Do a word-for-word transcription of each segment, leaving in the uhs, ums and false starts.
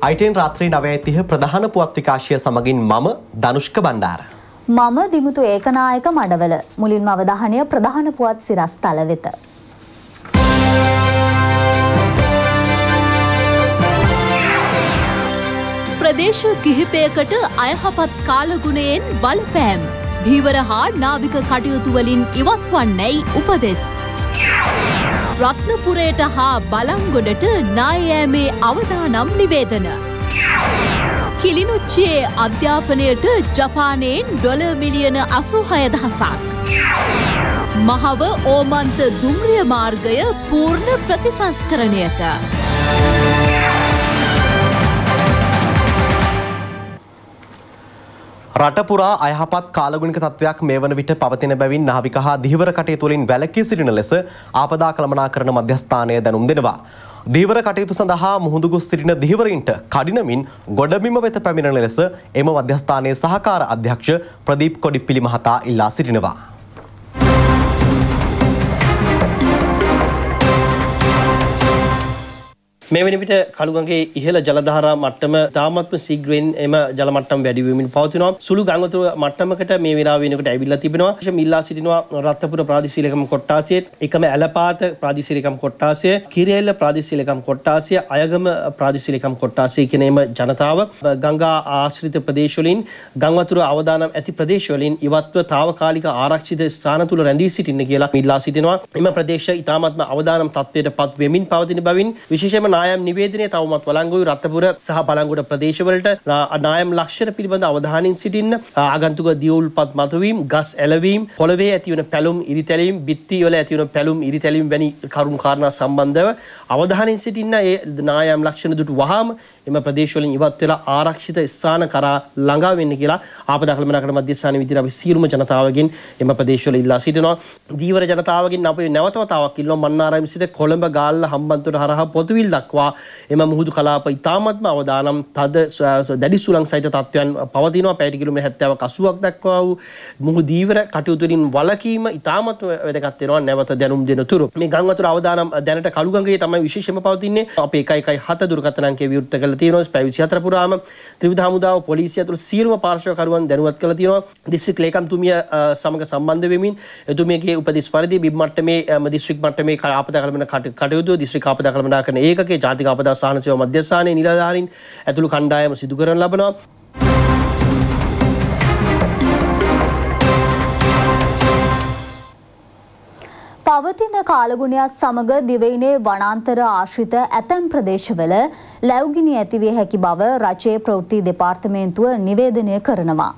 I T N රාත්‍රී නවය තිහ ප්‍රධාන පුවත් විකාශය සමගින් මම ධනුෂ්ක බණ්ඩාර. මම දිමුතු ඒකනායක මඩවල. මුලින්ම අවධානය ප්‍රධාන පුවත් සිරස් තල වෙත. ප්‍රදේශ කිහිපයකට අයහපත් කාලගුණයෙන් බලපෑම්. ධීවර හා නාවික කටයුතු වලින් ඉවත් වන්නේයි උපදෙස්. රත්නපුරයට හා බලංගොඩට නායෑමේ අවදානම් නිවේදන. කිලිනුච්චියේ අධ්‍යාපනයට ජපානයෙන් ඩොලර් මිලියන අසූහය දහසක්. මහව ඕමන්ත දුම්රිය මාර්ගය පූර්ණ ප්‍රතිසංස්කරණයට. රටපුරා අයහපත් කාලගුණික තත්ත්වයක් මේ වන විට පවතින බැවින් නාවික හා ධීවර කටයුතු වලින් වැළකී සිටින ලෙස ආපදා කළමනාකරණ මධ්‍යස්ථානය දැනුම් දෙනවා. ධීවර කටයුතු සඳහා මුහුදු ගොස් සිටින ධීවරයින්ට කඩිනමින් ගොඩබිම වෙත පැමිණෙන ලෙස එම මධ්‍යස්ථානයේ සහකාර අධ්‍යක්ෂ ප්‍රදීප් කොඩිප්පිලි මහතා ඉල්ලා සිටිනවා. මේ වෙන විට කළුගඟේ ඉහළ ජලධාරා මට්ටම තාමත්ම ශීඝ්‍රයෙන් එම ජල මට්ටම වැඩි වෙමින් පවතිනවා. සුළු ගංගතුර මට්ටමකට මේ වෙලාව වෙනකොට ඇවිල්ලා තිබෙනවා. මිල්ලා සිටිනවා රත්නපුර ප්‍රාදේශීය ලේකම් කොට්ටාසයේ එකම ඇලපාත ප්‍රාදේශීය ලේකම් කොට්ටාසය, කිරියැල්ල ප්‍රාදේශීය ලේකම් කොට්ටාසය, අයගම ප්‍රාදේශීය ලේකම් කොට්ටාසය කියන එම ජනතාව ගංගා ආශ්‍රිත ප්‍රදේශ වලින් ගම් වතුර අවදානම් ඇති ප්‍රදේශ වලින් ඉවත්ව తాවකාලික ආරක්ෂිත ස්ථාන තුල රැඳී සිටින්න කියලා මිල්ලා සිටිනවා. එම ප්‍රදේශ ඉතාමත්ම අවදානම් තත්ත්වයට පත් වෙමින් පවතින බවින් විශේෂයෙන්ම නායම් නිවේදනය තවමත් වළංගුයි රත්නපුර සහ බලංගොඩ ප්‍රදේශවලට නායම් ලක්ෂණ පිළිබඳ අවධානයෙන් සිටින්න. ආගන්තුක දියුල්පත් මතුවීම්, ගස් එළවීම්, පොළවේ ඇතිවන පැලුම් ඉරිතැලීම්, බිත්ති වල ඇතිවන පැලුම් ඉරිතැලීම් වැනි කරුණු කාරණා සම්බන්ධව අවධානයෙන් සිටින්න. ඒ නායම් ලක්ෂණ දුටු වහාම එම ප්‍රදේශවලින් ඉවත් වෙලා ආරක්ෂිත ස්ථාන කරා ළඟා වෙන්න කියලා ආපදා කළමනාකරණ මධ්‍යස්ථාන විදිහට අපි සියලුම ජනතාවගෙන් එම ප්‍රදේශවල ඉල්ලා සිටිනවා. දීවර ජනතාවගෙන් අපි නැවත වතාවක් ඉල්ලනවා මන්නාරාම සිට කොළඹ ගාල්ල හම්බන්තොට හරහා පොතුවිල් දක්වා එම මුහුදු කලාප ඉතාමත්ම අවදානම් තද දැඩි සුළං සහිත තත්ත්වයන් පවතිනවා. පැයට කිලෝමීටර් හැත්තෑවක් අසූවක් දක්වා වූ මුහුදු දීවර කටයුතු වලින් වළකීම ඉතාමත්ම වැදගත් වෙනවා නැවත දැනුම් දෙන තුරු. මේ ගම් වතුර අවදානම් දැනට කළුගඟේ තමයි විශේෂයෙන්ම පවතින්නේ. අපි එකයි එකයි හත දුරකථන අංකය විවෘත කරලා තියෙනවා. පැය විසි හතර පුරාම ත්‍රිවිධ හමුදාව පොලිසිය ඇතුළු සියලුම පාර්ශ්වකරුවන් දැනුවත් කරලා තියෙනවා. දිස්ත්‍රික් ලේකම්තුමිය සමග සම්බන්ධ වෙමින් එතුමියගේ උපදෙස් පරිදි බිම් මට්ටමේ දිස්ත්‍රික් මට්ටමේ ආපදා කළමන කටයුතු දිස්ත්‍රික් ආපදා කළමනාකරණ ඒකකයේ ජාතික ආපදා සහන සේවා මධ්‍යස්ථානයේ නිලධාරීන් ඇතුළු කණ්ඩායම සිදු කරන ලබනවා. පවතින කාලගුණයත් සමග දිවයිනේ වනාන්තර ආශ්‍රිත ඇතැම් ප්‍රදේශවල ලැබුගිනි ඇතිවිය හැකි බව රජයේ ප්‍රවෘත්ති දෙපාර්තමේන්තුව නිවේදනය කරනවා.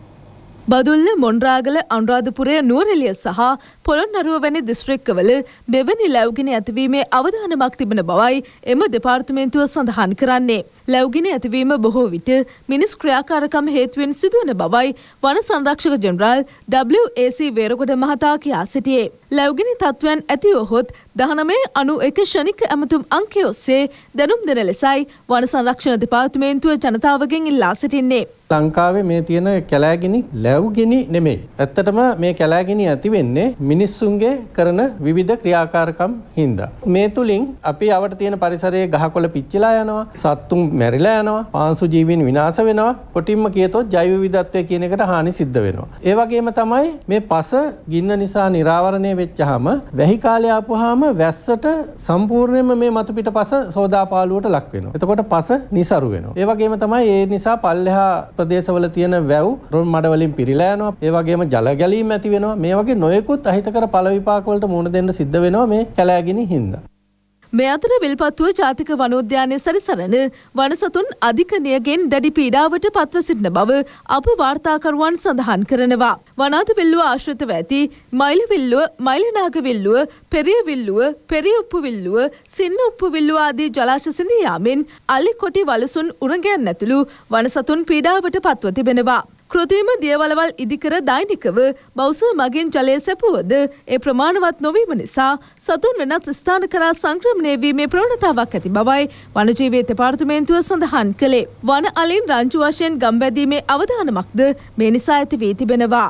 බදුල්ල, මොණරාගල, අනුරාධපුරය, නුවරඑළිය සහ පොළොන්නරුව වැනි දිස්ත්‍රික්කවල මෙවැනි ලැබුගිනි ඇතිවීමේ අවධානමක් තිබෙන බවයි එම දෙපාර්තමේන්තුව සඳහන් කරන්නේ. ලැබුගිනි ඇතිවීම බොහෝ විට මිනිස් ක්‍රියාකාරකම් හේතුවෙන් සිදුවන බවයි වන සංරක්ෂක general W A C Weragoda මහතා කියා සිටියේ. ලැබුගිනි තත්ත්වයන් ඇතිවහොත් දහනවය අනු එක ශනික ඇමතුම් අංකය ඔස්සේ දැනුම් දෙන ලෙසයි වන සංරක්ෂණ දෙපාර්තමේන්තුව ජනතාවගෙන් ඉල්ලා සිටින්නේ. ලංකාවේ මේ තියෙන කැලෑගිනි ලැබුගිනි නෙමෙයි. ඇත්තටම මේ කැලෑගිනි ඇති වෙන්නේ මිනිස්සුන්ගේ කරන විවිධ ක්‍රියාකාරකම් හින්දා. මේ තුලින් අපි අවට තියෙන පරිසරයේ ගහකොළ පිච්චිලා යනවා, සත්තුන් මැරිලා යනවා, පාංශු ජීවීන් විනාශ වෙනවා. කොටින්ම කියතොත් ජෛව විවිධත්වය කියන එකට හානි සිද්ධ වෙනවා. ඒ වගේම තමයි මේ පස ගින්න නිසා නිරාවරණය වෙච්චාම වැහි කාලය ආපුවාම වැස්සට සම්පූර්ණයෙන්ම මේ මතු පිට පස සෝදාපාලුවට ලක් වෙනවා. එතකොට පස නිසරු වෙනවා. ඒ වගේම තමයි ඒ නිසා පල්ලෙහා ප්‍රදේශවල තියෙන වැව් රොන් මඩ වලින් පිරීලා යනවා. ඒ වගේම ජල ගැලීම් ඇති වෙනවා. මේ වගේ නොයෙකුත් අහිතකර පළ විපාක වලට මුහුණ දෙන්න සිද්ධ වෙනවා මේ කැලෑගිනි හින්දා. මේ අතර විල්පත්තුව ජාතික වනෝද්‍යානයේ සැරිසරන වනසතුන් අධිකණයගෙන් දැඩි පීඩාවට පත්ව සිටින බව අප වාර්තාකරුවන් සඳහන් කරනවා. වනාත විල්ලුව ආශ්‍රිතව ඇති මයිල විල්ලුව, මයිලනාග විල්ලුව, පෙරිය විල්ලුව, පෙරිය උප්පු විල්ලුව, සින්න උප්පු විල්ලුව ආදී ජලාශ සිඳී යාමෙන් අලි කොටි වලසුන් උරගයන් ඇතුළු වනසතුන් පීඩාවට පත්ව තිබෙනවා. කෘතිම දියවලවල් ඉදිකර දෛනිකව බෞස මගින් ජලය සැපුවද ඒ ප්‍රමාණවත් නොවීම නිසා සතුන් වෙනත් ස්ථාන කරා සංක්‍රමණය වීමේ ප්‍රවණතාවක් ඇති බවයි වනජීවී දෙපාර්තමේන්තුව සඳහන් කළේ. වන අලින් රංචු වශයෙන් ගම්බැදීමේ අවධානමක්ද මේ නිසා ඇති වී තිබෙනවා.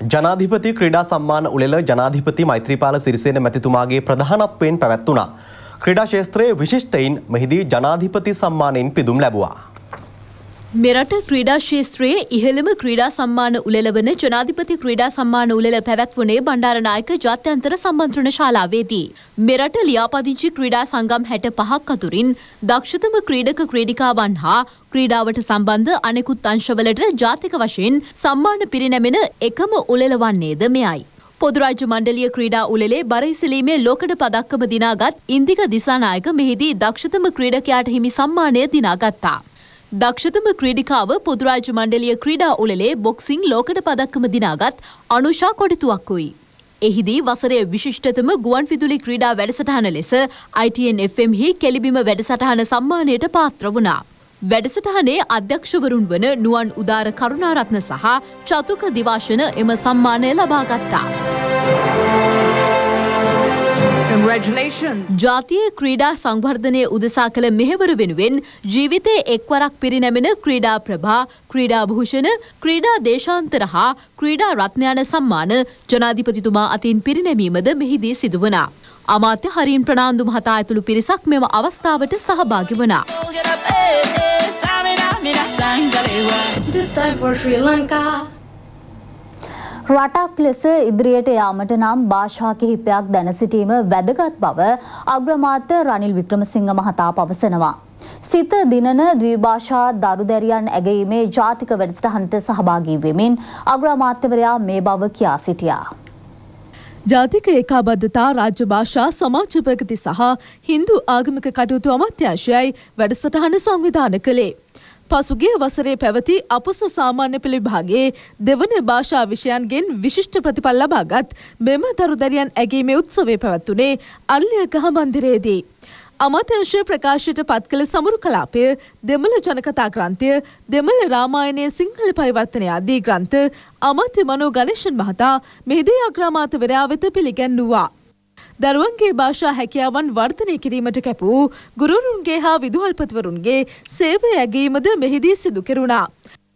ජනාධිපති ක්‍රීඩා සම්මාන උළෙල ජනාධිපති මෛත්‍රීපාල සිරිසේන මැතිතුමාගේ ප්‍රධානත්වයෙන් පැවැත්වුණා. ක්‍රීඩා ක්ෂේත්‍රයේ විශිෂ්ටයින් මෙහිදී ජනාධිපති සම්මානයෙන් පිදුම් ලැබුවා. මෙරට ක්‍රීඩා ක්ෂේත්‍රයේ ඉහළම ක්‍රීඩා සම්මාන උළෙල වන ජනාධිපති ක්‍රීඩා සම්මාන උළෙල පැවැත්වුණේ බණ්ඩාරනායක ජාත්‍යන්තර සම්මන්ත්‍රණ ශාලාවේදී. මෙරට ලියාපදිංචි ක්‍රීඩා සංගම් හැට පහක් අතුරින් දක්ෂතම ක්‍රීඩක ක්‍රීඩිකාවන් හා ක්‍රීඩාවට සම්බන්ධ අනෙකුත් අංශවලට ජාතික වශයෙන් සම්මාන පිරිනැමෙන එකම උළෙල වන්නේද මෙයයි. පොදු රාජ්‍ය මණ්ඩලීය ක්‍රීඩා උළෙලේ බර ඉසිලීමේ ලෝකඩ පදක්කම දිනාගත් ඉන්දික දිසානායක මෙහිදී දක්ෂතම ක්‍රීඩකයාට හිමි සම්මානය දිනාගත්තා. දක්ෂතම ක්‍රීඩිකාව පොදු රාජ්‍ය මණ්ඩලීය ක්‍රීඩා උළෙලේ බොක්සිං ලෝකඩ පදක්කම දිනාගත් අනුෂා කොඩිතුවක්කුයි. එහිදී වසරේ විශිෂ්ටතම ගුවන් විදුලි ක්‍රීඩා වැඩසටහන ලෙස I T N F M හි කෙලිබිම වැඩසටහන සම්මානයට පාත්‍ර වුණා. වැඩසටහනේ අධ්‍යක්ෂවරුන් වන නුවන් උදාර කරුණාරත්න සහ චතුක දිවාශන එම සම්මානය ලබා ගත්තා. ජාතිය ක්‍රීඩා සංවර්ධනය උදෙසා කළ මෙහෙවර වෙනුවෙන් ජීවිතයේ එක්වරක් පිරිනැමෙන ක්‍රීඩා ප්‍රභා, ක්‍රීඩා භූෂණ, ක්‍රීඩා දේශාන්තර හා ක්‍රීඩා රත්න යන සම්මාන ජනාධිපතිතුමා අතින් පිරිනැමීමද මෙහිදී සිදු වුණා. අමාත්‍ය හරින් ප්‍රනාන්දු මහතා ඇතුළු පිරිසක් මෙම අවස්ථාවට සහභාගී වුණා. රටක් ලෙස ඉදිරියට යාමට නම් භාෂා කිහිපයක් දැන සිටීම වැදගත් බව අග්‍රාමාත්‍ය රනිල් වික්‍රමසිංහ මහතා පවසනවා. සිත දිනන ද්විභාෂා දරුදැරියන් ඇගීමේ ජාතික වැඩසටහනට සහභාගී වෙමින් අග්‍රාමාත්‍යවරයා මේ බව කියා සිටියා. ජාතික ඒකාබද්ධතා රාජ්‍ය භාෂා සමාජ ප්‍රගති සහ හින්දු ආගමික කටයුතු අමාත්‍යාංශයයි වැඩසටහන සංවිධානය කළේ. පසුගිය වසරේ පැවති අපොස සාමාන්‍ය පෙළ විභාගයේ දෙවන භාෂා විෂයන්ගෙන් විශිෂ්ට ප්‍රතිඵල ලබාගත් මෙම දරුදැරියන් ඇගීමේ උත්සවය පැවැත්වුණේ අල්ලියගහ මන්දිරයේදී. අමාත්‍යාංශය ප්‍රකාශයට පත් කළ සමරු කලාපය, දෙමළ ජනකතා ග්‍රන්ථය, දෙමළ රාමායනයේ සිංහල පරිවර්තනය ආදී ග්‍රන්ථ අමාත්‍ය මනෝ ගණේෂන් මහතා මෙහිදී අග්‍රාමාත්‍යවරයා වෙත පිළිගැන්වුවා. දරුවන්ගේ භාෂා හැකියාවන් වර්ධනය කිරීමට කැපූ ගුරුවරුන්ගේ හා විදුහල්පතිවරුන්ගේ සේවය ඇගීමද මෙහිදී සිදු කෙරුණා.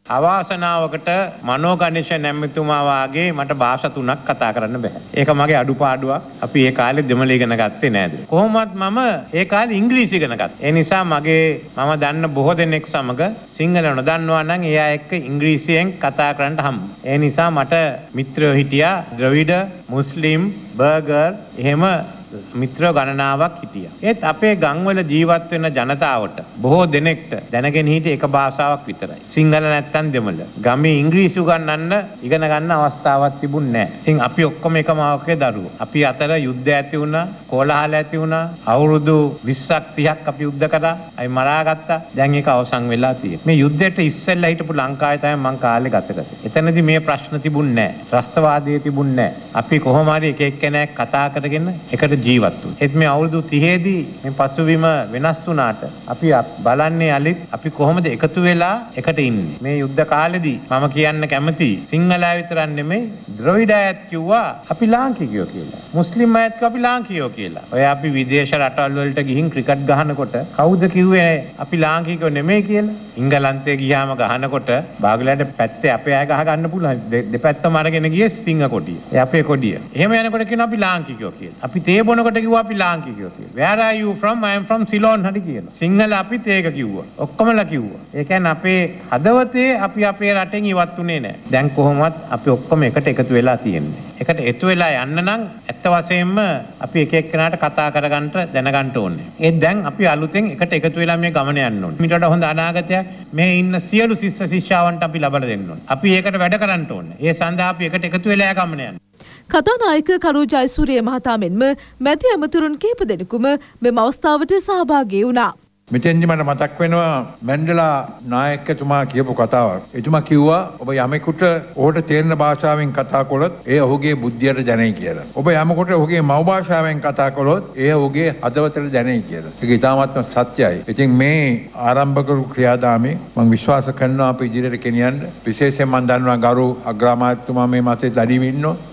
අවාසනාවකට මනෝ ගණේෂන් ඇමතුමා වාගේ මට භාෂා තුනක් කතා කරන්න බෑ. ඒක මගේ අඩුපාඩුවක්. අපි ඒ කාලේ දෙමළ ඉගෙන ගත්තේ නෑද? කොහොමත් මම ඒ කාලේ ඉංග්‍රීසි ඉගෙන ගත්තා. ඒ නිසා මගේ මම දන්න බොහෝ දෙනෙක් සමග සිංහල නොදන්නවා නම් එයා එක්ක ඉංග්‍රීසියෙන් කතා කරන්න හම්බ. ඒ නිසා මට මිත්‍රයෝ හිටියා ද්‍රවිඩ, මුස්ලිම්, බර්ගර් එහෙම මිත්‍රයෝ ගණනාවක් හිටියා. ඒත් අපේ ගම්වල ජීවත් වෙන ජනතාවට බොහෝ දෙනෙක්ට දැනගෙන හිටියේ එක භාෂාවක් විතරයි. සිංහල නැත්තම් දෙමළ. ගමේ ඉංග්‍රීසි උගන්වන්න ඉගෙන ගන්න අවස්ථාවක් තිබුණේ නැහැ. ඉතින් අපි ඔක්කොම එක මාවකේ දරුවෝ. අපි අතර යුද්ධ ඇති වුණා, කෝලාහල ඇති වුණා. අවුරුදු විස්සක් තිහක් අපි යුද්ධ කරා. අපි මරාගත්තා. දැන් ඒක අවසන් වෙලා තියෙනවා. මේ යුද්ධයට ඉස්සෙල්ලා හිටපු ලංකාවේ තමයි මං කාලේ ගත කරේ. එතනදී මේ ප්‍රශ්න තිබුණේ නැහැ. ත්‍රස්තවාදයේ තිබුණේ නැහැ. අපි කොහොම හරි එක එක්කෙනෙක් කතා කරගෙන එකට ජීවත් වුණා. ඒත් මේ අවුරුදු තිහේදී මේ පසුබිම වෙනස් වුණාට අපි බලන්නේ අලිත් අපි කොහොමද එකතු වෙලා එකට ඉන්නේ. මේ යුද්ධ කාලෙදී මම කියන්න කැමතියි සිංහලයා විතරක් නෙමෙයි ද්‍රවිඩ අයත් කිව්වා අපි ලාංකිකයෝ කියලා. මුස්ලිම් අයත් කිව්වා අපි ලාංකිකයෝ කියලා. ඔය අපි විදේශ රටවල් වලට ගිහින් ක්‍රිකට් ගහනකොට කවුද කිව්වේ අපි ලාංකිකයෝ නෙමෙයි කියලා? ඉංගලන්තේ ගියාම ගහනකොට බාගලට පැත්තේ අපේ අය ගහ ගන්න පුළුවන්. දෙපැත්තම අරගෙන ගියේ සිංහ කොටිය. ඒ අපේ කොටිය. එහෙම යනකොට කියනවා අපි ලාංකිකයෝ කියලා. අපි තේ බොනකොට කිව්වා අපි ලාංකිකයෝ කියලා. Where are you from? I am from Ceylon හරි කියනවා. සිංහල අපිත් ඒක කිව්වා. ඔක්කොමලා කිව්වා. ඒ කියන්නේ අපේ හදවතේ අපි අපේ රටෙන් ඉවත් උනේ නැහැ. දැන් කොහොමවත් අපි ඔක්කොම එකට එකතු වෙලා තියෙන්නේ. එකට එකතු වෙලා යන්න නම් ඇත්ත වශයෙන්ම අපි එක එක්කෙනාට කතා කරගන්න දැනගන්න ඕනේ. ඒත් දැන් අපි අලුතෙන් එකට එකතු වෙලා මේ ගමන යන්න ඕනේ. මිට වඩා හොඳ අනාගතයක් මේ ඉන්න සියලු ශිෂ්‍ය ශිෂ්‍යාවන්ට අපි ලබා දෙන්න ඕනේ. අපි ඒකට වැඩ කරන්න ඕනේ. ඒ සඳහා අපි එකට එකතු වෙලා ගමන යන්න. කතානායක කරු ජයසූරිය මහතා මෙන්ම මැති ඇමතුරුන් කිහිප දෙනෙකුම මෙම අවස්ථාවට සහභාගී වුණා. මෙතෙන්දි මට මතක් වෙනවා මැන්ඩලා නායකතුමා කියපු කතාවක්. එතුමා කිව්වා ඔබ යමෙකුට ඔහුට තේරෙන භාෂාවෙන් කතා කළොත් ඒ ඔහුගේ බුද්ධියට දැනෙයි කියලා. ඔබ යමෙකුට ඔහුගේ මව් භාෂාවෙන් කතා කළොත් ඒ ඔහුගේ හදවතට දැනෙයි කියලා. ඒක ඉතාමත්ම සත්‍යයි. ඉතින් මේ ආරම්භක ක්‍රියාදාමේ මම විශ්වාස කරනවා අපි ඉදිරියට ගෙනියන්න. විශේෂයෙන් මම දන්නවා ගරු අග්‍රාමාත්‍යතුමා මේ මතේ දඩිව ඉන්නවා.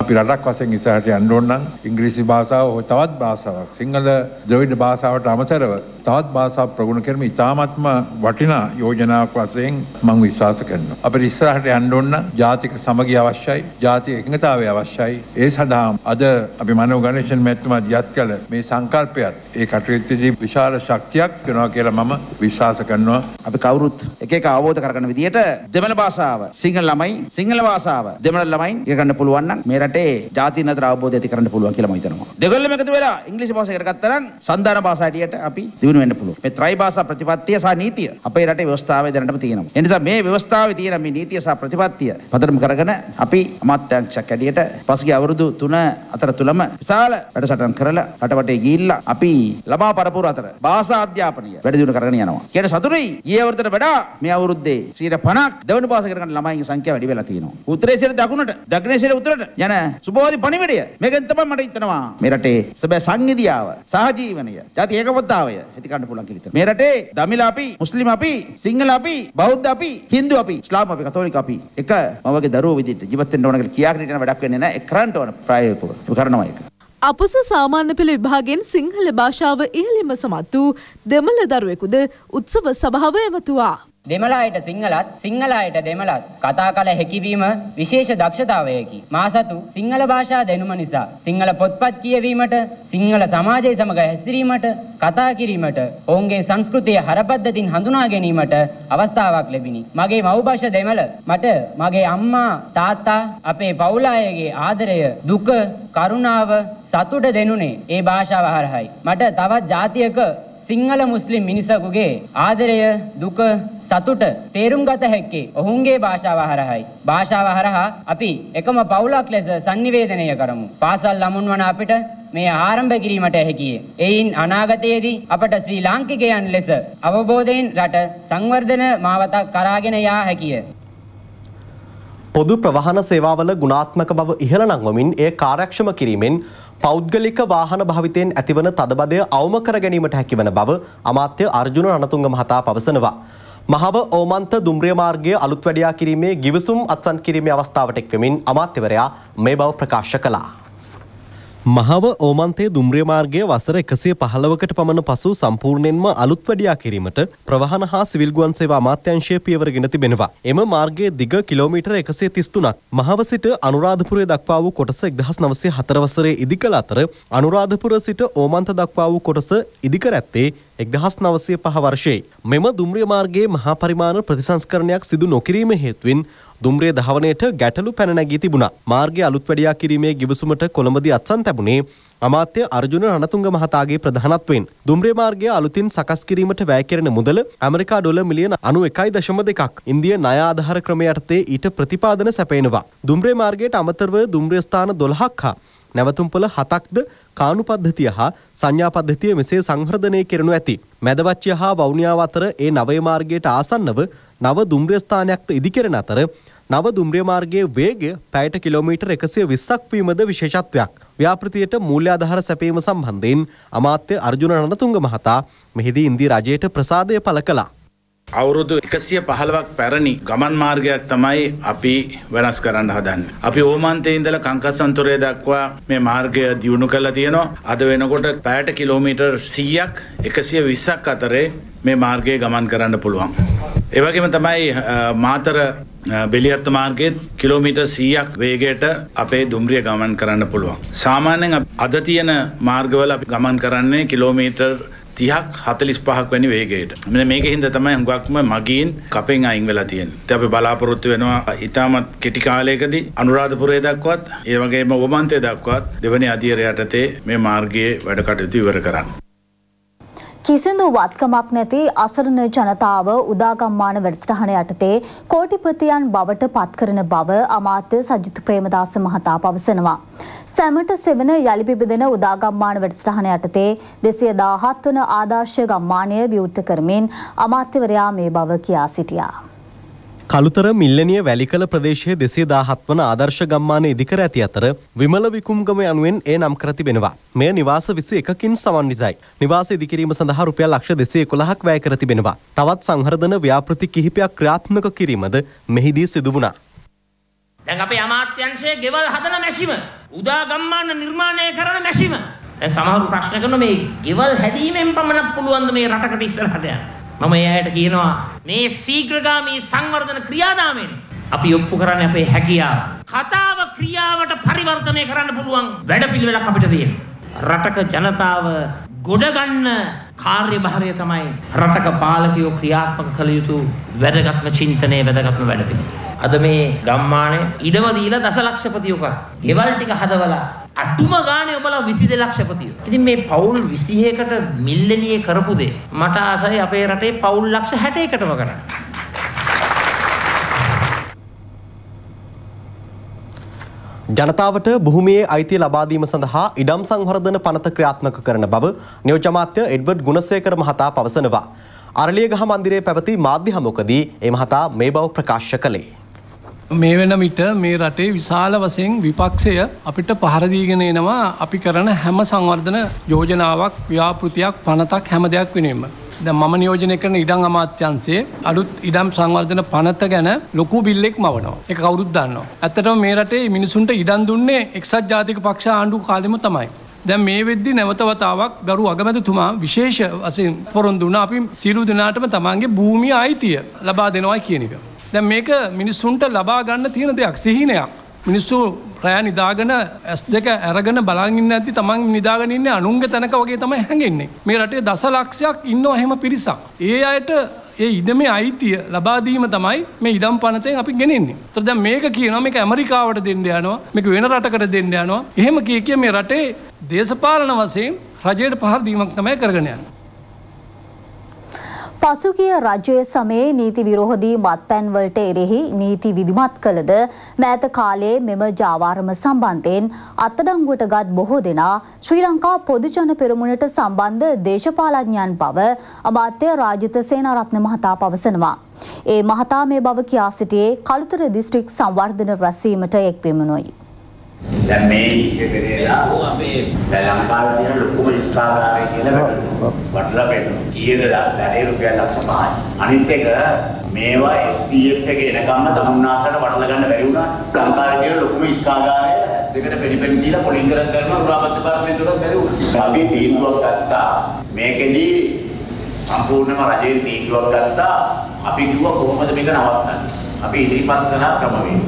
අපි රටක් වශයෙන් ඉස්සරහට යන්න ඕන නම් ඉංග්‍රීසි භාෂාව හෝ තවත් භාෂාවක් සිංහල ද්‍රවිඩ භාෂාවට අමතරව තවත් භාෂා ප්‍රගුණ කිරීම ඉතාමත්ම වටිනා යෝජනාවක් වශයෙන් මම විශ්වාස කරනවා. අපිට ඉස්සරහට යන්න ඕන නම් ජාතික සමගිය අවශ්‍යයි, ජාතික එකඟතාවය අවශ්‍යයි. ඒ සඳහා අද අපි මනෝ ගණේෂන් මහත්මයා දියත් කළ මේ සංකල්පයත් ඒ කටයුත්තේදී විශාල ශක්තියක් වෙනවා කියලා මම විශ්වාස කරනවා. අපි කවුරුත් එක එක අවබෝධ කරගන්න විදියට දෙමළ භාෂාව සිංහල ළමයි, සිංහල භාෂාව දෙමළ ළමයින් ඉගෙන ගන්න පුළුවන් නම් මේ රටේ ජාතින් අතර අවබෝධය ඇති කරන්න පුළුවන් කියලා මම හිතනවා. දෙගොල්ලම එකතු වෙලා ඉංග්‍රීසි භාෂාව ඉගෙන ගත්තා නම් සන්දාන භාෂා හැටියට අපි දිනු වෙන්න පුළුවන්. මේ ත්‍රි භාෂා ප්‍රතිපත්තිය සහ නීතිය අපේ රටේ ව්‍යවස්ථාවේ දැනටම තියෙනවා. ඒ නිසා මේ ව්‍යවස්ථාවේ තියෙන මේ නීතිය සහ ප්‍රතිපත්තිය පදනම් කරගෙන අපි අමාත්‍යාංශයක් හැටියට පසුගිය අවුරුදු තුන අතර තුලම විශාල වැඩසටහන් කරලා රටවටේ ගිහිල්ලා අපි ළමා පරපුර අතර භාෂා අධ්‍යාපනය වැඩි දියුණු කරගෙන යනවා. කියන සතුටුයි ඊයේ අවුරුද්දට වඩා මේ අවුරුද්දේ සියයට පනහක් දෙවන භාෂා ඉගෙන ගන්න ළමයින්ගේ සංඛ්‍යාව වැඩි වෙලා තියෙනවා. උත්තරේ සිට දකුණට, දකුණේ සිට උත්තරට යන සුබෝධි පණිවිඩය මේකෙන් තමයි මට හිතනවා මේ රටේ සබෑ සංහිදියාව, සහජීවනය, ජාති ඒකබද්ධතාවය ඇති කරන්න පුළුවන් කියලා. මේ රටේ දමිළ අපි, මුස්ලිම් අපි, සිංහල අපි, බෞද්ධ අපි, හින්දු අපි, ඉස්ලාම් අපි, කතෝලික අපි එක මම වගේ දරුවෝ විදිහට ජීවත් වෙන්න ඕන කියලා කියාගෙන ඉන්න වැඩක් වෙන්නේ නැහැ. ඒ කරන්ට ඕන ප්‍රායෝගිකව කරනවා ඒක. අපොස සාමාන්‍ය පෙළ විභාගයෙන් සිංහල භාෂාව ඉහළින්ම සමත් වූ දෙමළ දරුවෙකුද උත්සව සභාව ඇමතුවා. දෙමළ අයට සිංහලත්, සිංහල අයට දෙමළත් කතා කළ හැකිවීම විශේෂ දක්ෂතාවයකි. මා සතු සිංහල භාෂා දැනුම නිසා සිංහල පොත්පත් කියවීමට, සිංහල සමාජය සමග හැසිරීමට, කතා කිරීමට, ඔවුන්ගේ සංස්කෘතිය හරපද්ධතින් හඳුනා ගැනීමට අවස්ථාවක් ලැබිනි. මගේ මව්භාෂා දෙමළ මට මගේ අම්මා, තාත්තා, අපේ පවුල අයගේ ආදරය, දුක, කරුණාව, සතුට දෙනුනේ ඒ භාෂාව හරහායි. මට තවත් ජාතියක සිංහල මුස්ලිම් මිනිසකුගේ ආදරය, දුක, සතුට තේරුම් ගත හැක්කේ ඔවුන්ගේ භාෂාව හරහායි. භාෂාව හරහා අපි එකම පවුලක් ලෙස sannivedanaya කරමු. පාසල් ළමුන් වන අපිට මේ ආරම්භ කිරීමට හැකියි. එයින් අනාගතයේදී අපට ශ්‍රී ලාංකිකයන් ලෙස අවබෝධයෙන් රට සංවර්ධන මාවතක් කරාගෙන යා හැකියි. පොදු ප්‍රවාහන සේවාවල ගුණාත්මක බව ඉහළ නංවමින් එය කාර්යක්ෂම කිරීමෙන් පෞද්ගලික වාහන භාවිතයෙන් ඇතිවන තදබදය අවම කර ගැනීමට හැකිවන බව අමාත්‍ය අර්ජුන රණතුංග මහතා පවසනවා. මහව ඕමන්ත දුම්රිය මාර්ගයේ අලුත් වැඩියා කිරීමේ ගිවිසුම් අත්සන් කිරීමේ අවස්ථාවට එක්වෙමින් අමාත්‍යවරයා මේ බව ප්‍රකාශ කළා. මහව ඕමන්තේ දුම්රිය මාර්ගයේ වසර එකසිය පහළවකට පමණ පසු සම්පූර්ණයෙන්ම අලුත් වැඩියා කිරීමට ප්‍රවාහන හා සිවිල් ගුවන් සේවා අමාත්‍යාංශය පියවරගෙන තිබෙනවා. එම මාර්ගයේ දිග කිලෝමීටර් එකසිය තිස් තුනක්. මහව සිට අනුරාධපුරය දක්වා වූ කොටස එක්දහස් නවසිය හතර වසරේ ඉදිකළ අතර අනුරාධපුර සිට ඕමන්ත දක්වා වූ කොටස ඉදිකර ඇත්තේ එක්දහස් නවසිය පහ වර්ෂයේ. මෙම දුම්රිය මාර්ගයේ මහා පරිමාණ ප්‍රතිසංස්කරණයක් සිදු නොකිරීම හේතුවෙන් දුම්රිය දහවනයට ගැටලු පැන නැගී තිබුණා. මාර්ගයේ අලුත් වැඩියා කිරීමේ ගිවිසුමට කොළඹදී අත්සන් ලැබුණේ අමාත්‍ය අර්ජුන රණතුංග මහතාගේ ප්‍රධානත්වයෙන්. දුම්රිය මාර්ගය අලුතින් සකස් කිරීමට වැය කෙරෙන මුදල ඇමරිකා ඩොලර් මිලියන අනූ එකයි දශම දෙකක්. ඉන්දිය ණය ආධාර ක්‍රමය යටතේ ඊට ප්‍රතිපාදන සැපයනවා. දුම්රිය මාර්ගයට අමතරව දුම්රිය ස්ථාන දොළහක් හා නැවතුම්පොළ හතක්ද කානු පද්ධතිය හා සංඥා පද්ධතිය මෙසේ සංවර්ධනය කෙරෙනු ඇති. මැදවච්චය හා වවුනියාව අතර ඒ නවය මාර්ගයට ආසන්නව නව දුම්රිය ස්ථානයක්ද ඉදිකරන අතර නව දුම්රිය මාර්ගයේ වේගය පැයට කිලෝමීටර් එකසිය විස්සක් වීමද විශේෂත්වයක්. ව්‍යාපෘතියට මූල්‍ය ආධාර සැපීම සම්බන්ධයෙන් අමාත්‍ය අර්ජුන රණතුංග මහතා මෙහිදී ඉන්දිය රජයට ප්‍රසාදය පළ කළා. අවුරුදු එකසිය පහළොවක් පැරණි ගමන් මාර්ගයක් තමයි අපි වෙනස් කරන්න හදන්නේ. අපි ඕමන්තේ ඉඳලා කංකස්සන්තොරය දක්වා මේ මාර්ගය දියුණු කරලා තියෙනවා. අද වෙනකොට පැයට කිලෝමීටර් සීයක් එකසිය විස්සක් අතරේ මේ මාර්ගයේ ගමන් කරන්න පුළුවන්. ඒ වගේම තමයි මාතර බෙලියත්ත මාර්ගයේ කිලෝමීටර් සීයක් වේගයට අපේ දුම්රිය ගමන් කරන්න පුළුවන්. සාමාන්‍යයෙන් අද තියෙන මාර්ගවල අපි ගමන් කරන්නේ කිලෝමීටර් තිහක් හතලිස් පහක් වැනි වේගයට. මෙන්න මේකෙන් හින්දා තමයි හුඟක්ම මගීන් කපෙන් අයින් වෙලා තියෙන්නේ. ඉතින් අපි බලාපොරොත්තු වෙනවා ඊටමත් කෙටි කාලයකදී අනුරාධපුරය දක්වාත් ඒ වගේම ඕමන්තය දක්වාත් දෙවැනි අධීර යටතේ මේ මාර්ගයේ වැඩ කටයුතු ඉවර කරන්න. කිසිදු වත්කමක් නැති අසරණ ජනතාව උදාගම්මාන වැඩසටහන යටතේ කෝටිපතියන් බවට පත් කරන බව අමාත්‍ය සජිත් ප්‍රේමදාස මහතා පවසනවා. සැමට සෙවන යලි පිබිදෙන උදාගම්මාන වැඩසටහන යටතේ දෙසිය දාහත් වන ආදර්ශ ගම්මානය විවෘත කරමින් අමාත්‍යවරයා මේ බව කියා සිටියා. කළුතර මිල්ලනිය වැලිකල ප්‍රදේශයේ දෙසිය දාහත් වන ආදර්ශ ගම්මානය ඉදිකර ඇති අතර විමල විකුම්ගම යනුවෙන් එය නම් කර තිබෙනවා. මෙය නිවාස විසි එකකින් සමන්විතයි. නිවාස ඉදිකිරීම සඳහා රුපියල් ලක්ෂ දෙසිය එකොළහක් වැය කර තිබෙනවා. තවත් සංවර්ධන ව්‍යාපෘති කිහිපයක් ක්‍රියාත්මක කිරීමද මෙහිදී සිදු වුණා. දැන් අපේ අමාත්‍යංශයේ ගෙවල් හදන මැෂිම, උදා ගම්මාන නිර්මාණය කරන මැෂිම. දැන් සමහරු ප්‍රශ්න කරනවා මේ ගෙවල් හැදීමෙන් පමණක් පුළුවන් ද මේ රටකට ඉස්සරහට යන්න. මම ඒ අයට කියනවා මේ ශීඝ්‍රගාමී සංවර්ධන ක්‍රියාදාමයෙන් අපි ඔප්පු කරන්නේ අපේ හැකියාව. කතාව ක්‍රියාවට පරිවර්තනය කරන්න පුළුවන් වැඩපිළිවෙලක් අපිට තියෙනවා. රටක ජනතාව ගොඩ ගන්න කාර්යභාරය තමයි රටක පාලකයෝ ක්‍රියාත්මක කළ යුතු වැදගත්ම චින්තනයේ වැදගත්ම වැඩපිළිවෙල. අද මේ ගම්මානේ ඉඩම දීලා දසලක්ෂපතියෝ කර. ගෙවල් ටික හදවලා අඩුම ගානේ ඔබලා විසි දෙක ලක්ෂපතියෝ. ඉතින් මේ පවුල් විසිහකට මිල්ලෙනියේ කරපු දේ මට ආසයි අපේ රටේ පවුල් ලක්ෂ හැටයකටම කරන්න. ජනතාවට භූමියේ අයිතිය ලබා දීම සඳහා ඉඩම් සංවර්ධන පනත ක්‍රියාත්මක කරන බව නියෝජ්‍ය අමාත්‍ය එඩ්වඩ් ගුණසේකර මහතා පවසනවා. අරලියගහ මන්දිරයේ පැවති මාධ්‍ය හමුවකදී ඒ මහතා මේ බව ප්‍රකාශ කළේ. මේ වෙන විට මේ රටේ විශාල වශයෙන් විපක්ෂය අපිට පහර දීගෙන එනවා අපි කරන හැම සංවර්ධන යෝජනාවක්, ව්‍යාපෘතියක්, පනතක් හැම දෙයක් වෙනුවෙන්ම. දැන් මම නියෝජනය කරන ඉඩම් අමාත්‍යාංශයේ අලුත් ඉඩම් සංවර්ධන පනත ගැන ලොකු බිල්ලෙක් මවනවා. ඒක කවුරුත් දන්නවා. ඇත්තටම මේ රටේ මිනිසුන්ට ඉඩම් දුන්නේ එක්සත් ජාතික පක්ෂ ආණ්ඩු කාලෙම තමයි. දැන් මේ වෙද්දි නැවත වතාවක් ගරු අගමැතිතුමා විශේෂ වශයෙන් පොරොන්දු වුණා අපි සියලු දෙනාටම තමන්ගේ භූමිය අයිතිය ලබා දෙනවා කියන එක. දැන් මේක මිනිස්සුන්ට ලබා ගන්න තියෙන දෙයක්, සිහිනයක්. මිනිස්සු රැය නිදාගෙන ඇස් දෙක අරගෙන බලන් ඉන්න ඇද්දි තමන් නිදාගෙන ඉන්නේ අනුන්ගේ තැනක වගේ තමයි හැංගෙන්නේ. මේ රටේ දසලක්ෂයක් ඉන්නවා එහෙම පිරිසක්. ඒ අයට ඒ ඉඩමේ අයිතිය ලබා දීම තමයි මේ ඉඩම් පනතෙන් අපි ගෙනෙන්නේ. ඒතර දැන් මේක කියනවා මේක ඇමරිකාවට දෙන්න යනවා, මේක වෙන රටකට දෙන්න යනවා. එහෙම කිය කිය මේ රටේ දේශපාලන වශයෙන් රජයට පහර දීමක් තමයි කරගෙන යන්නේ. පසුගිය රජයේ සමයේ නීති විරෝධී මත්පැන් වලට එරෙහි නීති විධිමත් කළද මෑත කාලයේ මෙම ජාවාරම සම්බන්ධයෙන් අත්අඩංගුවටගත් බොහෝ දෙනා ශ්‍රී ලංකා පොදුජන පෙරමුණට සම්බන්ධ දේශපාලඥයන් බව අමාත්‍ය රාජිත සේනාරත්න මහතා පවසනවා. ඒ මහතා මේ බව කියා සිටියේ කළුතර දිස්ත්‍රික් සංවර්ධන රැස්වීමට එක්වෙමුණුයි. දැන් මේ ඉතිරියලා අපේ ලංකාවේ තියෙන ලොකුම ඉස්කාරාරය කියලා වටලා පෙන්නනවා. ඊයේද දැනේ රුපියල් ලක්ෂ පහයි. අනිත් එක මේවා එස් පී එෆ් එකේ එනකම්ම තමුන්නාසලට වටලා ගන්න බැරි වුණා. ලංකාවේ තියෙන ලොකුම ඉස්කාරාරය දෙකට පෙරි පෙරි දීලා පොලිං කරන් කරනවා උරාපත් දෙපාර්තමේන්තුවට බැරි වුණා. අපි තීන්දුවක් ගත්තා. මේකෙදි සම්පූර්ණයෙන්ම රජයේ තීන්දුවක් ගත්තා. අපි කිව්වා කොහොමද මේක නවත්තන්නේ? අපි ඉදිරිපත් කරන ක්‍රමවේද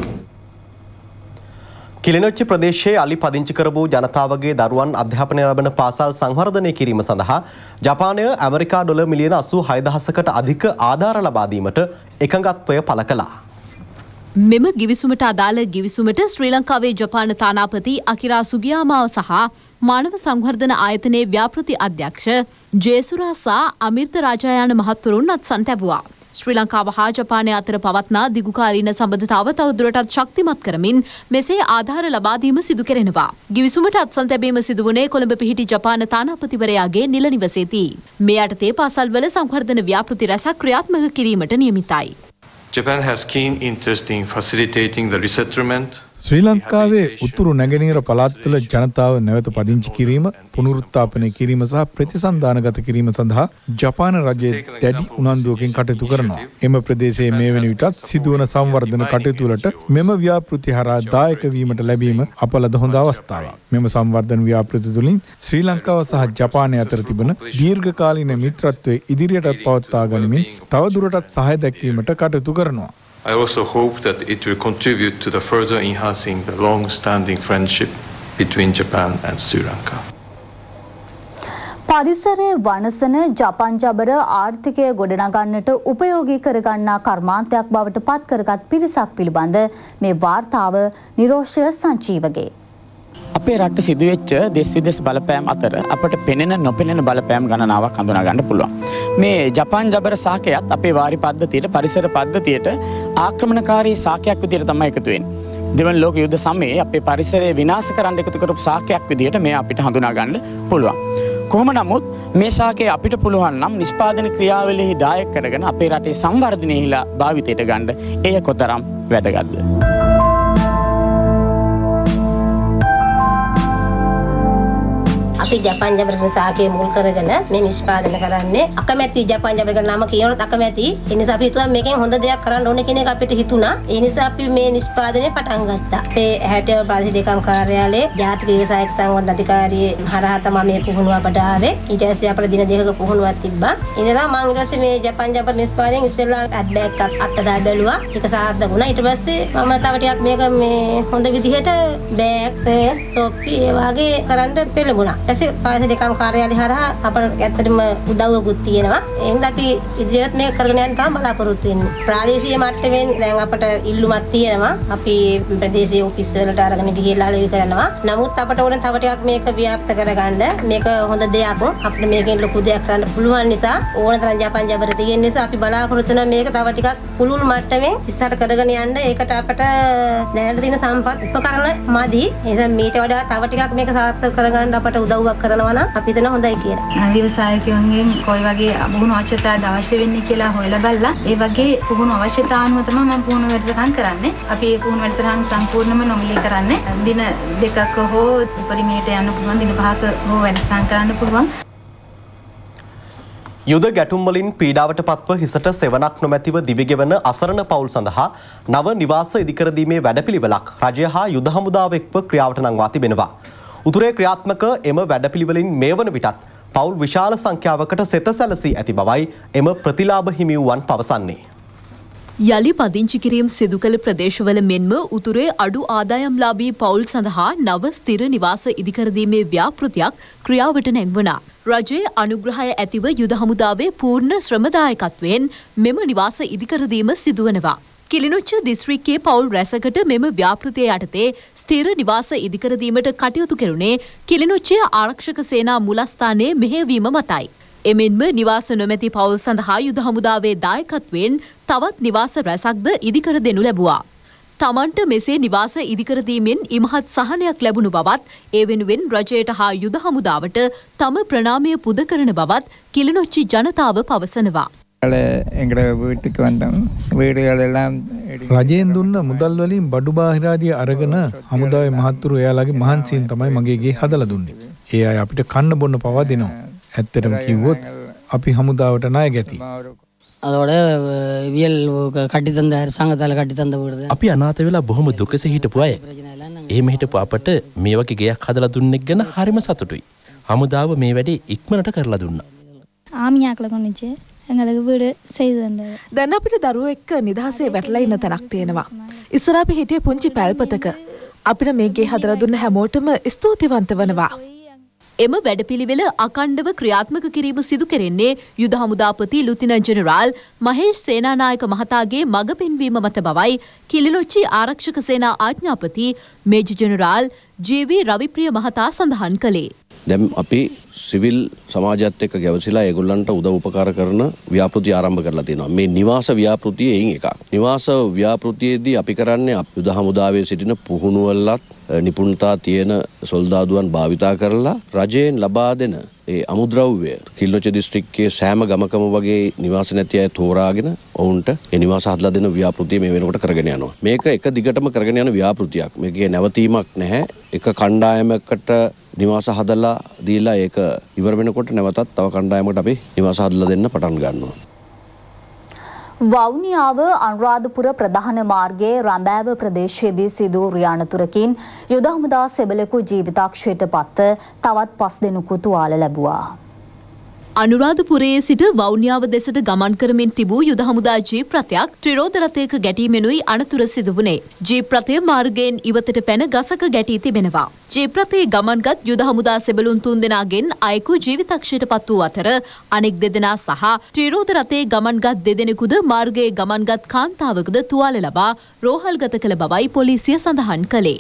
කිලිනොච්චි ප්‍රදේශයේ අලි පදිංචි කර වූ ජනතාවගේ දරුවන් අධ්‍යාපනය ලබන පාසල් සංවර්ධනය කිරීම සඳහා ජපානය ඇමරිකා ඩොලර් මිලියන අසූ හය දහසකට අධික ආධාර ලබා දීමට එකඟත්වය පළ කළා. මෙම ගිවිසුමට අදාළ ගිවිසුමට ශ්‍රී ලංකාවේ ජපාන තානාපති අකිරා සුගියාමාව සහ මානව සංවර්ධන ආයතනයේ ව්‍යාපෘති අධ්‍යක්ෂ ජේසුරාසා අමිර්ත රාජායන මහත්වරුන් අත්සන් තැබුවා. ශ්‍රී ලංකාව හා ජපානය අතර පවත්නා දිගුකාලීන සම්බන්ධතාව තවදුරටත් ශක්තිමත් කරමින් මෙසේ ආධාර ලබා දීම සිදු කෙරෙනවා. ගිවිසුමට අත්සන් තැබීම සිදුවුණේ කොළඹ පිහිටි ජපාන තානාපතිවරයාගේ නිල නිවසේදී. මේ යටතේ පාසල්වල සංවර්ධන ව්‍යාපෘති රැසක් ක්‍රියාත්මක කිරීමට නියමිතයි. Japan has keen interest in facilitating the resettlement. ශ්‍රී ලංකාවේ උතුරු නැගෙනහිර පළාත්වල ජනතාව නැවත පදිංචි කිරීම, පුනරුත්ථාපනය කිරීම සහ ප්‍රතිසන්දානගත කිරීම සඳහා ජපාන රජය දැඩි උනන්දුවකින් කටයුතු කරනවා. එම ප්‍රදේශයේ මේ වන විටත් සිදුවන සංවර්ධන කටයුතු වලට මෙම ව්‍යාපෘති හරහා දායක වීමට ලැබීම අප ලද හොඳ අවස්ථාවක්. මෙම සංවර්ධන ව්‍යාපෘති තුළින් ශ්‍රී ලංකාව සහ ජපානය අතර තිබෙන දීර්ඝකාලීන මිත්‍රත්වය ඉදිරියටත් පවත්වා ගනිමින් තවදුරටත් සහාය දැක්වීමට කටයුතු කරනවා. I also hope that it will contribute to the further enhancing the long-standing friendship between Japan and Sri Lanka. පරිසරයේ වනසන ජපාන් ජබර ආර්ථිකය ගොඩනගන්නට උපයෝගී කරගන්නා කර්මාන්තයක් බවට පත් කරගත් පිරිසක් පිළිබඳ මේ වාර්තාව නිරෝෂය සංජීවගේ. අපේ රට සිදුවෙච්ච දෙස් විදෙස් බලපෑම් අතර අපට පෙනෙන නොපෙනෙන බලපෑම් ගණනාවක් හඳුනා ගන්න පුළුවන්. මේ ජපාන් ජබර සාකයත් අපේ වාරි පද්ධතියට පරිසර පද්ධතියට ආක්‍රමණකාරී සාකයක් විදිහට තමයි එකතු වෙන්නේ. දෙවන ලෝක යුද්ධ සමයේ අපේ පරිසරය විනාශ කරන්න එකතු කරපු සාකයක් විදිහට මේ අපිට හඳුනා ගන්න පුළුවන්. කොහොම නමුත් මේ සාකය අපිට පුළුවන් නම් නිෂ්පාදන ක්‍රියාවලියෙහි දායක කරගෙන අපේ රටේ සංවර්ධනයේහිලා භාවිතයට ගන්න එය කොතරම් වැදගත්ද? අපි ජපාන් ජබරක සාකේ මුල් කරගෙන මේ නිෂ්පාදනය කරන්නේ. අකමැති ජපාන් ජබරක නම කියනොත් අකමැති. ඒ නිසා අපි හිතුවා මේකෙන් හොඳ දෙයක් කරන්න ඕනේ කියන එක අපිට හිතුණා. ඒ නිසා අපි මේ නිෂ්පාදනය පටන් ගත්තා. අපේ හැටිව ප්‍රාදේශීය දේකම් කාර්යාලයේ ජාතික ව්‍යවසායක සංවර්ධන අධිකාරියේ හරහා තමයි මේ පුහුණුව අපට ආවේ. ඊට පස්සේ අපිට දින දෙකක පුහුණුවක් තිබ්බා. ඉතින් මම ඊට පස්සේ මේ ජපාන් ජබර නිෂ්පාදනයෙන් ඉස්සෙල්ලා ඇඩ් බෑග් එකක් අත්දැක බැලුවා. ඒක සාර්ථක වුණා. ඊට පස්සේ මම තව ටිකක් මේක මේ හොඳ විදිහට බෑග්, පර්ස්, තොප්පි ඒ වගේ කරන්න පෙළඹුණා. ඊටසේ ප්‍රාදේශීය දේකම් කාර්යාලය හරහා අපට ඇත්තටම උදව්වකුත් තියෙනවා. එහෙනම් අපි ඉදිරියට මේක කරගෙන යන්න තමයි බලාපොරොත්තු වෙන්නේ. ප්‍රාදේශීය මට්ටමින් දැන් අපට ඉල්ලුමක් තියෙනවා. අපි ප්‍රදේශීය ඔෆිස් වලට අරගෙන ගිහිල්ලා ලෙවි කරනවා. නමුත් අපට ඕන තව ටිකක් මේක ව්‍යාප්ත කරගන්න. මේක හොඳ දෙයක්. අපිට මේකෙන් ලොකු දෙයක් කරන්න පුළුවන් නිසා ඕන තරම් ජපාන් ජබර තියෙන නිසා අපි බලාපොරොත්තු වෙනවා මේක තව ටිකක් පුළුල් මට්ටමින් ඉස්සරහට කරගෙන යන්න. ඒකට අපට දැනට තියෙන සම්පත් උපකරණ මදි. ඒ නිසා මීට වඩා තව ටිකක් මේක සාර්ථක කරගන්න අපට උදව්වක් කරනවා නම් අපි හිතන හොඳයි කියලා. ව්‍යවසායකයන්ගෙන් කොයි වගේ පුහුණු අවශ්‍යතාවද අවශ්‍ය වෙන්නේ කියලා හොයලා බලලා ඒ වගේ පුහුණු අවශ්‍යතාව අනුව තමයි මම පුහුණු වැඩසටහන් කරන්නේ. අපි මේ පුහුණු වැඩසටහන් සම්පූර්ණයෙන්ම නොමිලේ කරන්නේ. දින දෙකක හෝ උපරිමයට යන්න පුළුවන්, දින පහක හෝ වැඩසටහන් කරන්න පුළුවන්. යුද ගැටුම් වලින් පීඩාවට පත්ව හිසට සෙවණක් නොමැතිව දිවිගෙවන අසරණ පවුල් සඳහා නව නිවාස ඉදිකර දීමේ වැඩපිළිවෙලක් රජය හා යුද හමුදාව එක්ව ක්‍රියාවට නංවා තිබෙනවා. උතුරේ ක්‍රියාත්මක එම වැඩපිළිවෙලින් මේ වන විටත් පවුල් විශාල සංඛ්‍යාවකට සෙත සැලසී ඇති බවයි එම ප්‍රතිලාභ හිමිවුවන් පවසන්නේ. යළි පදිංචි කිරීම් සිදු කළ ප්‍රදේශවල මෙන්ම උතුරේ අඩු ආදායම්ලාභී පවුල් සඳහා නව ස්ථිර නිවාස ඉදිකර දීමේ ව්‍යාපෘතියක් ක්‍රියාවට නැංවුණා. රජයේ අනුග්‍රහය ඇතිව යුද හමුදාවේ පූර්ණ ශ්‍රමදායකත්වයෙන් මෙම නිවාස ඉදිකර දීම සිදුවනවා. කිලිනොච්ච දිස්ත්‍රික්කයේ පවුල් රැසකට මෙම ව්‍යාපෘතිය යටතේ ස්ථිර නිවාස ඉදිකර දීමට කටයුතු කෙරුණේ කිලිනොච්චිය ආරක්ෂක සේනා මුලස්ථානයේ මෙහෙයවීම මතයි. එමෙන්ම නිවාස නොමැති පවුල් සඳහා යුද හමුදාවේ දායකත්වයෙන් තවත් නිවාස රැසක්ද ඉදිකර දෙනු ලැබුවා. තමන්ට මෙසේ නිවාස ඉදිකර දීමෙන් ඉමහත් සහනයක් ලැබුණු බවත් ඒ වෙනුවෙන් රජයට හා යුද හමුදාවට තම ප්‍රණාමය පුද කරන බවත් කිලිනොච්චි ජනතාව පවසනවා. රජයෙන් දුන්න මුදල් වලින් බඩු බාහිරාදී අරගෙන හමුදාවේ මහත්තුරු එයාලගේ මහන්සියෙන් තමයි මගේ ගේ හදලා දුන්නේ. ඒ අය අපිට කන්න බොන්න පවා දෙනවා. ඇත්තටම කිව්වොත් අපි හමුදාවට ණය ගැති. அதோட வியல் கட்டி தந்த அரசாங்கத்தால் கட்டி தந்த வீடு. අපි අනාථ වෙලා බොහොම දුකසේ හිටපු අය. එහෙම හිටපු අපට මේ වගේ ගෙයක් හදලා දුන්නෙක් ගැන හරිම සතුටුයි. හමුදාව මේ වැඩේ ඉක්මනට කරලා දුන්නා. ආමියාකල කොනිචේ එංගලගේ வீடு செய்து தந்தது. දැන් අපිට දරුවෝ එක්ක නිදහසේ වැටලා ඉන්න තැනක් තියෙනවා. ඉස්සර අපි හිටියේ පුංචි පැල්පතක. අපිට මේ ගේ හදලා දුන්න හැමෝටම ස්තුතිවන්ත වෙනවා. එම වැඩපිළිවෙල අකණ්ඩව ක්‍රියාත්මක කිරීම සිදු කෙරෙන්නේ යුද හමුදාපති ලුතිනන්ට් ජෙනරාල් මහේෂ් සේනානායක මහතාගේ මඟ පෙන්වීම මත බවයි කිලිනොච්චි ආරක්ෂක සේනා ආඥාපති මේජර් ජෙනරාල් ජී.වී. රවිප්‍රිය මහතා සඳහන් කළේ. දැන් අපි සිවිල් සමාජයත් එක්ක ගැවසිලා ඒගොල්ලන්ට උදව් උපකාර කරන ව්‍යාපෘති ආරම්භ කරලා තියෙනවා. මේ නිවාස ව්‍යාපෘතිය එයින් එකක්. නිවාස ව්‍යාපෘතියේදී අපි කරන්නේ යුද හමුදාවේ සිටින පුහුණුවලත් නිපුණතා තියෙන සොල්දාදුවන් භාවිතා කරලා රජයෙන් ලබා දෙන ඒ අමුද්‍රව්‍ය කිලිනොච්චි දිස්ත්‍රික්කයේ සෑම ගමකම වගේ නිවාස නැති අය තෝරාගෙන ඔවුන්ට ඒ නිවාස හදලා දෙන ව්‍යාපෘතිය මේ වෙනකොට කරගෙන යනවා. මේක එක දිගටම කරගෙන යන ව්‍යාපෘතියක්. මේකේ නැවතීමක් නැහැ. එක කණ්ඩායමකට නිවාස හදලා දීලා ඒක ඉවර වෙනකොට නැවතත් තව කණ්ඩායමකට අපි නිවාස හදලා දෙන්න පටන් ගන්නවා. වවුනියාව අනුරාධපුර ප්‍රධාන මාර්ගයේ රඹෑව ප්‍රදේශයේදී සිදු වූ රියානතුරකින් යුද හමුදා සෙබළෙකු ජීවිතාක්ෂයට පත්ව තවත් පස් දෙනෙකු තුවාල ලැබුවා. අනුරාධපුරයේ සිට වවුනියාව දෙසට ගමන් කරමින් තිබූ යුද හමුදා ජීප් රථයක් ත්‍රිරෝද රථයක ගැටීමෙනුයි අනතුර සිදු වුණේ. ජීප් රථය මාර්ගයෙන් ඉවතට පැන ගසක ගැටී තිබෙනවා. ජීප් රථයේ ගමන්ගත් යුද හමුදා සෙබළුන් තුන්දෙනාගෙන් අයෙකු ජීවිතක්ෂයට පත් වූ අතර අනෙක් දෙදෙනා සහ ත්‍රිරෝද රථයේ ගමන්ගත් දෙදෙනෙකුද මාර්ගයේ ගමන්ගත් කාන්තාවකද තුවාල ලබා රෝහල්ගත කළ බවයි පොලිසිය සඳහන් කළේ.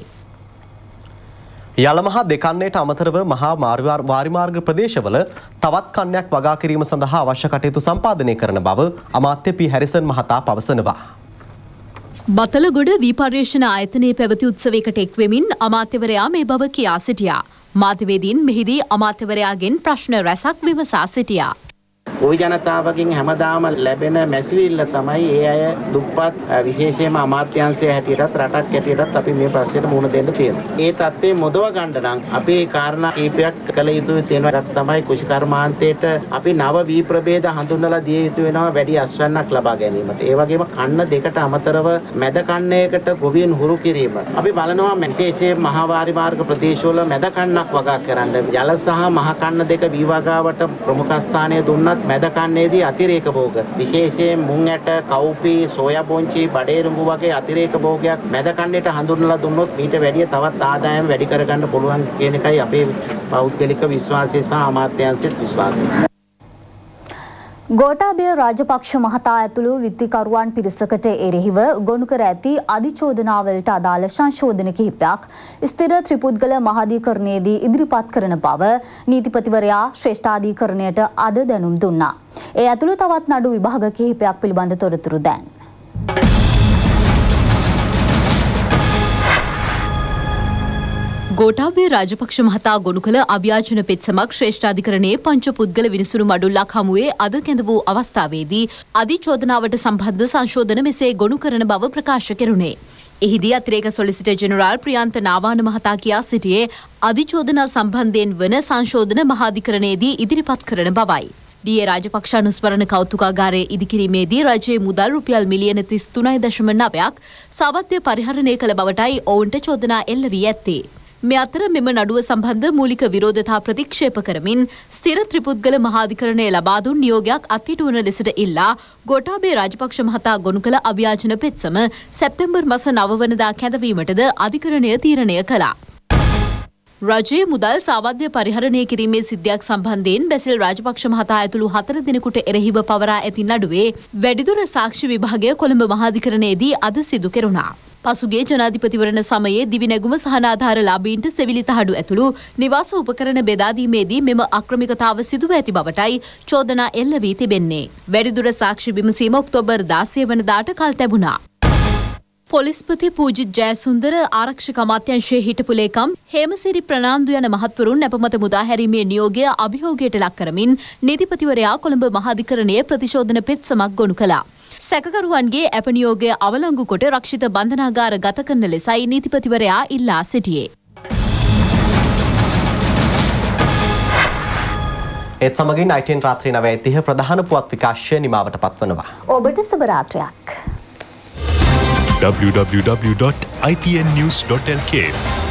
යලමහා දෙකන්නේට අමතරව මහා වාරිමාර්ග ප්‍රදේශවල තවත් කන්නයක් වගා කිරීම සඳහා අවශ්‍ය කටයුතු සම්පාදනය කරන බව අමාත්‍ය පී හැරිසන් මහතා පවසනවා. බතලගොඩ විපර්යේෂණ ආයතනයේ පැවති උත්සවයකට එක්වෙමින් අමාත්‍යවරයා මේ බව කියා සිටියා. මාධ්‍යවේදීන් මෙහිදී අමාත්‍යවරයාගෙන් ප්‍රශ්න රැසක් විමසා සිටියා. ওই ජනතාවකින් හැමදාම ලැබෙන මැසිවිල්ල තමයි ඒ අය දුප්පත් විශේෂයෙන්ම අමාත්‍යාංශයේ හැටියටත් රටක් හැටියටත් අපි මේ ප්‍රශ්නෙට මුහුණ දෙන්න තියෙනවා. ඒ தත්ත්වය මොදව ගන්න නම් අපි කාරණා කීපයක් කළ යුතු තියෙනවා. තමයි කුෂිකර්මාන්තයේට අපි නව වී ප්‍රභේද හඳුන්වලා දිය යුතු වෙනවා වැඩි අස්වැන්නක් ලබා ගැනීමට. ඒ වගේම කන්න දෙකට අමතරව මැද කන්නයකට ගොවීන් හුරු කිරීම. අපි බලනවා විශේෂයෙන් මහාවාරි මාර්ග ප්‍රදේශවල මැද කන්නක් වගා කරන්න. ජල සහ මහ කන්න දෙක වී වගාවට ප්‍රමුඛ ස්ථානය දුන්නත් මැද කන්නේදී අතිරේක භෝග. විශේෂයෙන් මුං ඇට, කවුපි, සෝයා බොන්චි, බඩේරුඟු වගේ අතිරේක භෝගයක් මැද කන්නේට හඳුන්වලා දුන්නොත් ඊට වැඩිය තවත් ආදායම් වැඩි කරගන්න පුළුවන් කියන එකයි අපේ පෞද්ගලික විශ්වාසය සහ අමාත්‍යාංශයේ විශ්වාසය. ගෝඨාභය රාජපක්ෂ මහතා ඇතුළු විත්තිකරුවන් පිරිසකට එරෙහිව ගොනු කර ඇති අධිචෝදනාවලට අදාළ සංශෝධන කිහිපයක් ස්ථිර ත්‍රිපුද්ගල මහාධිකරණයේදී ඉදිරිපත් කරන බව නීතිපතිවරයා ශ්‍රේෂ්ඨාධිකරණයට අද දැනුම් දුන්නා. ඒ ඇතුළු තවත් නඩු විභාග කිහිපයක් පිළිබඳ තොරතුරු දැන්. ගෝඨාභය රාජපක්ෂ මහතා ගොනු කළ අභ්‍යාචන පෙත්සමක් ශ්‍රේෂ්ඨාධිකරණයේ පංච පුද්ගල විනිසුරු මඩුල්ලක් හමුවේ අද කැඳ වූ අවස්ථාවේදී අධිචෝදනාවට සම්බන්ධ සංශෝධන මෙසේ ගොනු කරන බව ප්‍රකාශ කෙරුණේ. එහිදී අතිරේක සොලිසිටර් ජෙනරාල් ප්‍රියන්ත නාවාන මහතා කියා සිටියේ අධිචෝදනා සම්බන්ධයෙන් වන සංශෝධන මහාධිකරණයේදී ඉදිරිපත් කරන බවයි. ඩී.ඒ. රාජපක්ෂ අනුස්මරණ කෞතුකාගාරයේ ඉදිකිරීමේදී රජයේ මුදල් රුපියල් මිලියන තිස් තුනයි දශම නවයක් සාවද්‍ය පරිහරණය කළ බවටයි ඔවුන්ට චෝදනා එල්ල වී ඇත්තේ. මේ අතර මෙම නඩුව සම්බන්ධ මූලික විරෝධතා ප්‍රතික්ෂේප කරමින් ස්ථිර ත්‍රිපුද්ගල මහාධිකරණය ලබා දුන් නියෝගයක් අත්හිටුවන ලෙසට ඉල්ලා ගෝඨාභය රාජපක්ෂ මහතා ගොනු කළ අභ්‍යාචන පෙත්සම සැප්තැම්බර් මාස නව වනදා කැඳවීමටද අධිකරණය තීරණය කළා. රජයේ මුදල් සාවද්‍ය පරිහරණය කිරීමේ සිද්ධියක් සම්බන්ධයෙන් බැසිල් රාජපක්ෂ මහතා ඇතුළු හතර දෙනෙකුට එරෙහිව පවරා ඇති නඩුවේ වැඩිදුර සාක්ෂි විභාගය කොළඹ මහාධිකරණයේදී අද සිදු කෙරුණා. පසුගිය ජනාධිපතිවරණ සමයේ දිවිනැගුම සහනාධාර ලාභීන්ට සෙවිලි තහඩු ඇතුළු නිවාස උපකරණ බෙදා දීමේදී මෙම අක්‍රමිකතාව සිදුව ඇති බවටයි චෝදනා එල්ල වී තිබෙන්නේ. වැඩිදුර සාක්ෂි විමසීම ඔක්තෝබර් දාසය වනදාට කල් තැබුණා. පොලිස්පති පූජිත් ජයසුන්දර ආරක්ෂක අමාත්‍යංශයේ හිටපු ලේකම් හේමසිරි ප්‍රනාන්දු යන මහත්වරුන් නැපමත මුදාහැරීමේ නියෝගය අභියෝගයට ලක් කරමින් නීතිපතිවරයා කොළඹ මහාධිකරණයේ ප්‍රතිශෝධන පෙත්සමක් ගොනු කළා. සැකකරුවන්ගේ ඇප නියෝගය අවලංගු කොට රක්ෂිත බන්ධනාගාර ගත කරන ලෙසයි නීතිපතිවරයා ඉල්ලා සිටියේ. ඒත් සමගින් I T N රාත්‍රී නවය තිහ ප්‍රධාන පුවත් විකාශය නිමාවට පත්වනවා. ඔබට සුබ රාත්‍රියක්. w w w dot i t n news dot l k